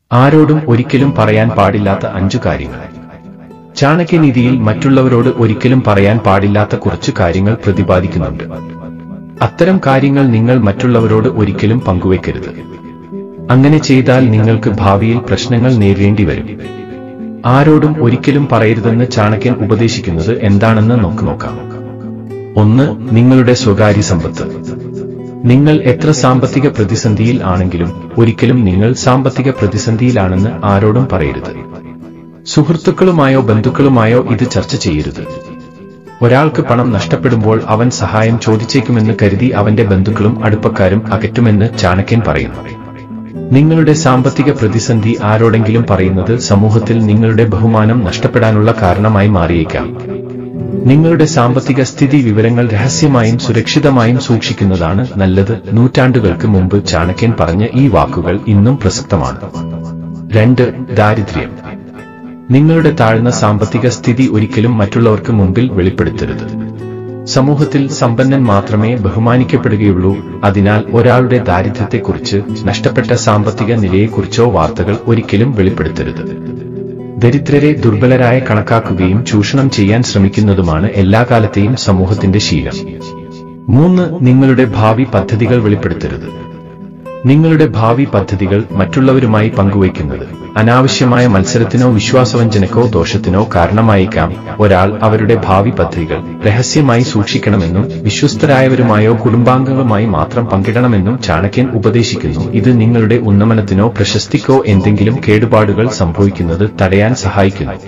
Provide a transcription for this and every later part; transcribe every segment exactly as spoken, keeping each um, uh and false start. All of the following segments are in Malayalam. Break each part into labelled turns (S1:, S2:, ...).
S1: ആരോടും ഒരിക്കലും പറയാൻ പാടില്ലാത്ത അഞ്ചു കാര്യങ്ങൾ. ചാണക്യനീതിയിൽ മറ്റുള്ളവരോട് ഒരിക്കലും പറയാൻ പാടില്ലാത്ത കുറച്ചു കാര്യങ്ങൾ പ്രതിപാദിക്കുന്നുണ്ട്. അത്തരം കാര്യങ്ങൾ നിങ്ങൾ മറ്റുള്ളവരോട് ഒരിക്കലും പങ്കുവെക്കരുത്. അങ്ങനെ ചെയ്താൽ നിങ്ങൾക്ക് ഭാവിയിൽ പ്രശ്നങ്ങൾ നേരിടേണ്ടി വരും. ആരോടും ഒരിക്കലും പറയരുതെന്ന് ചാണക്യൻ ഉപദേശിക്കുന്നത് എന്താണെന്ന് നമുക്ക് നോക്കാം. ഒന്ന്, നിങ്ങളുടെ സ്വകാര്യ സമ്പത്ത്. നിങ്ങൾ എത്ര സാമ്പത്തിക പ്രതിസന്ധിയിൽ ആണെങ്കിലും ഒരിക്കലും നിങ്ങൾ സാമ്പത്തിക പ്രതിസന്ധിയിലാണെന്ന് ആരോടും പറയരുത്. സുഹൃത്തുക്കളുമായോ ബന്ധുക്കളുമായോ ഇത് ചർച്ച ചെയ്യരുത്. ഒരാൾക്ക് പണം നഷ്ടപ്പെടുമ്പോൾ അവൻ സഹായം ചോദിച്ചേക്കുമെന്ന് കരുതി അവന്റെ ബന്ധുക്കളും അടുപ്പക്കാരും അകറ്റുമെന്ന് ചാണക്യൻ പറയുന്നു. നിങ്ങളുടെ സാമ്പത്തിക പ്രതിസന്ധി ആരോടെങ്കിലും പറയുന്നത് സമൂഹത്തിൽ നിങ്ങളുടെ ബഹുമാനം നഷ്ടപ്പെടാനുള്ള കാരണമായി മാറിയേക്കാം. നിങ്ങളുടെ സാമ്പത്തിക സ്ഥിതി വിവരങ്ങൾ രഹസ്യമായും സുരക്ഷിതമായും സൂക്ഷിക്കുന്നതാണ് നല്ലത്. നൂറ്റാണ്ടുകൾക്ക് മുമ്പ് ചാണക്യൻ പറഞ്ഞ ഈ വാക്കുകൾ ഇന്നും പ്രസക്തമാണ്. രണ്ട്, ദാരിദ്ര്യം. നിങ്ങളുടെ താഴ്ന്ന സാമ്പത്തിക സ്ഥിതി ഒരിക്കലും മറ്റുള്ളവർക്ക് മുമ്പിൽ വെളിപ്പെടുത്തരുത്. സമൂഹത്തിൽ സമ്പന്നൻ മാത്രമേ ബഹുമാനിക്കപ്പെടുകയുള്ളൂ. അതിനാൽ ഒരാളുടെ ദാരിദ്ര്യത്തെക്കുറിച്ച്, നഷ്ടപ്പെട്ട സാമ്പത്തിക നിലയെക്കുറിച്ചോ വാർത്തകൾ ഒരിക്കലും വെളിപ്പെടുത്തരുത്. ദരിദ്രരെ ദുർബലരായി കണക്കാക്കുകയും ചൂഷണം ചെയ്യാൻ ശ്രമിക്കുന്നതുമാണ് എല്ലാ കാലത്തെയും സമൂഹത്തിന്റെ ശീലം. മൂന്ന്, നിങ്ങളുടെ ഭാവി പദ്ധതികൾ വെളിപ്പെടുത്തരുത്. നിങ്ങളുടെ ഭാവി പദ്ധതികൾ മറ്റുള്ളവരുമായി പങ്കുവയ്ക്കുന്നത് അനാവശ്യമായ മത്സരത്തിനോ വിശ്വാസവഞ്ചനക്കോ ദോഷത്തിനോ കാരണമായേക്കാം. ഒരാൾ അവരുടെ ഭാവി പദ്ധതികൾ രഹസ്യമായി സൂക്ഷിക്കണമെന്നും വിശ്വസ്തരായവരുമായോ കുടുംബാംഗങ്ങളുമായി മാത്രം പങ്കിടണമെന്നും ചാണക്യൻ ഉപദേശിക്കുന്നു. ഇത് നിങ്ങളുടെ ഉന്നമനത്തിനോ പ്രശസ്തിക്കോ എന്തെങ്കിലും കേടുപാടുകൾ സംഭവിക്കുന്നത് തടയാൻ സഹായിക്കുന്നു.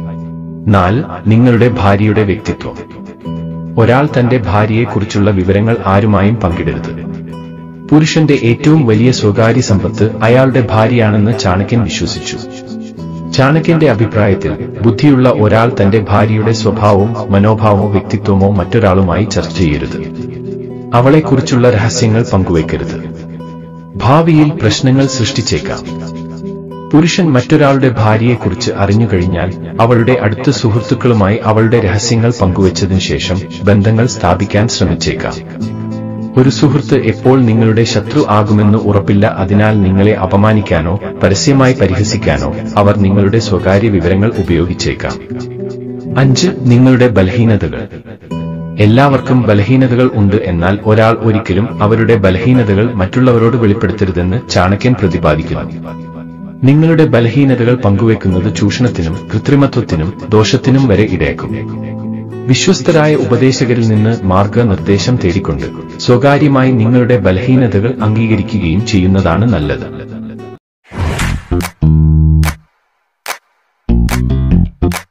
S1: നാല്, നിങ്ങളുടെ ഭാര്യയുടെ വ്യക്തിത്വം. ഒരാൾ തന്റെ ഭാര്യയെക്കുറിച്ചുള്ള വിവരങ്ങൾ ആരുമായും പങ്കിടരുത്. പുരുഷന്റെ ഏറ്റവും വലിയ സ്വകാര്യ സമ്പത്ത് അയാളുടെ ഭാര്യയാണെന്ന് ചാണക്യൻ വിശ്വസിച്ചു. ചാണക്യന്റെ അഭിപ്രായത്തിൽ ബുദ്ധിയുള്ള ഒരാൾ തന്റെ ഭാര്യയുടെ സ്വഭാവവും മനോഭാവമോ വ്യക്തിത്വമോ മറ്റൊരാളുമായി ചർച്ച ചെയ്യരുത്. അവളെക്കുറിച്ചുള്ള രഹസ്യങ്ങൾ പങ്കുവയ്ക്കരുത്. ഭാവിയിൽ പ്രശ്നങ്ങൾ സൃഷ്ടിച്ചേക്കാം. പുരുഷൻ മറ്റൊരാളുടെ ഭാര്യയെക്കുറിച്ച് അറിഞ്ഞുകഴിഞ്ഞാൽ അവളുടെ അടുത്ത സുഹൃത്തുക്കളുമായി അവളുടെ രഹസ്യങ്ങൾ പങ്കുവച്ചതിനു ശേഷം ബന്ധങ്ങൾ സ്ഥാപിക്കാൻ ശ്രമിച്ചേക്കാം. ഒരു സുഹൃത്ത് എപ്പോൾ നിങ്ങളുടെ ശത്രു ആകുമെന്ന് ഉറപ്പില്ല. അതിനാൽ നിങ്ങളെ അപമാനിക്കാനോ പരസ്യമായി പരിഹസിക്കാനോ അവർ നിങ്ങളുടെ സ്വകാര്യ വിവരങ്ങൾ ഉപയോഗിച്ചേക്കാം. അഞ്ച്, നിങ്ങളുടെ ബലഹീനതകൾ. എല്ലാവർക്കും ബലഹീനതകൾ ഉണ്ട്. എന്നാൽ ഒരാൾ ഒരിക്കലും അവരുടെ ബലഹീനതകൾ മറ്റുള്ളവരോട് വെളിപ്പെടുത്തരുതെന്ന് ചാണക്യൻ പ്രതിപാദിക്കുന്നു. നിങ്ങളുടെ ബലഹീനതകൾ പങ്കുവെക്കുന്നത് ചൂഷണത്തിനും കൃത്രിമത്വത്തിനും ദോഷത്തിനും വരെ ഇടയാക്കും. വിശ്വസ്തരായ ഉപദേശകരിൽ നിന്ന് മാർഗനിർദ്ദേശം തേടിക്കൊണ്ട് സ്വകാര്യമായി നിങ്ങളുടെ ബലഹീനതകൾ അംഗീകരിക്കുകയും ചെയ്യുന്നതാണ് നല്ലത്.